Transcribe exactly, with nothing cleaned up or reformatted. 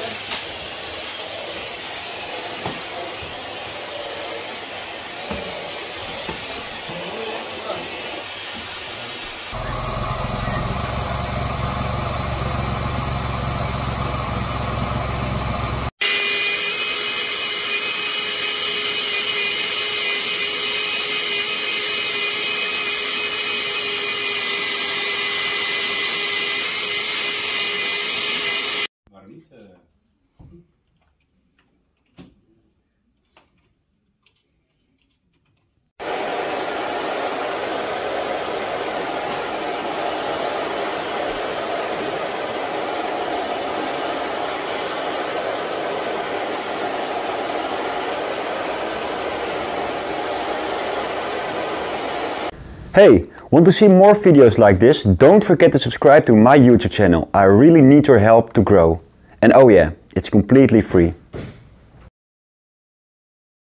Hey, want to see more videos like this? Don't forget to subscribe to my YouTube channel. I really need your help to grow. And oh yeah, it's completely free.